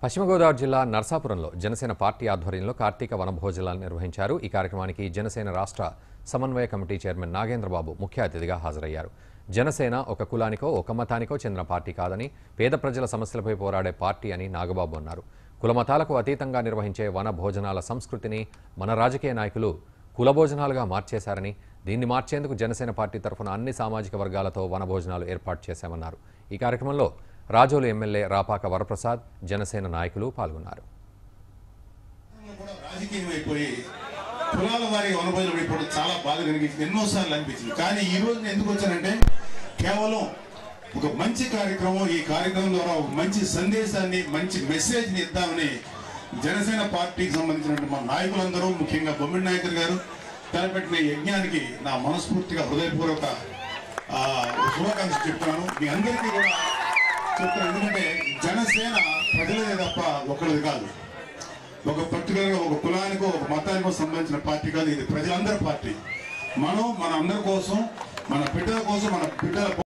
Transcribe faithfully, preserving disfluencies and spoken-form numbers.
పశ్చిమ గోదావరి జిల్లా నర్సాపురంలో జనసేన పార్టీ ఆధ్వర్యంలో కార్తీక వన భోజనాలు నిర్వహించారు. ఈ కార్యక్రమానికి జనసేన రాష్ట్ర సమన్వయ కమిటీ చైర్మన్ నాగేంద్ర బాబు ముఖ్య అతిథిగా హాజరయ్యారు. జనసేన ఒక కులానికో ఒక మతానికో చెందిన పార్టీ కాదని, పేద ప్రజల సమస్యలపై పోరాడే పార్టీ అని నాగబాబు అన్నారు. కుల మతాలకు అతీతంగా నిర్వహించే వన భోజనాల సంస్కృతిని మన రాజకీయ నాయకులు కుల భోజనాలుగా మార్చేశారని, దీన్ని మార్చేందుకు జనసేన పార్టీ తరఫున అన్ని సామాజిక వర్గాలతో వన భోజనాలు ఏర్పాటు చేశామన్నారు. ఈ కార్యక్రమంలో రాజోలు ఎమ్మెల్యే రాపాక వరప్రసాద్, జనసేన నాయకులు పాల్గొన్నారు. కులాల వారి వనభోజనం ఇప్పుడు చాలా బాగా కలిగించింది, ఎన్నోసార్లు అనిపించింది. కానీ ఈ రోజు ఎందుకు వచ్చానంటే కేవలం ఒక మంచి కార్యక్రమం, ఈ కార్యక్రమం ద్వారా ఒక మంచి సందేశాన్ని, మంచి మెసేజ్ని ఇద్దామని జనసేన పార్టీకి సంబంధించినటువంటి మా నాయకులందరూ, ముఖ్యంగా బొమ్మిడి నాయకులు గారు తలపెట్టిన యజ్ఞానికి నా మనస్ఫూర్తిగా హృదయపూర్వక శుభాకాంక్షలు చెప్తున్నాను. మీ అందరికీ కూడా చెప్తాను. ఎందుకంటే జనసేన ప్రజలదే తప్ప ఒకరిది కాదు, ఒక పర్టికులర్గా ఒక కులానికో ఒక మతానికో సంబంధించిన పార్టీ కాదు. ఇది ప్రజలందరి పార్టీ. మనం మన అందరి కోసం, మన బిడ్డల కోసం, మన బిడ్డల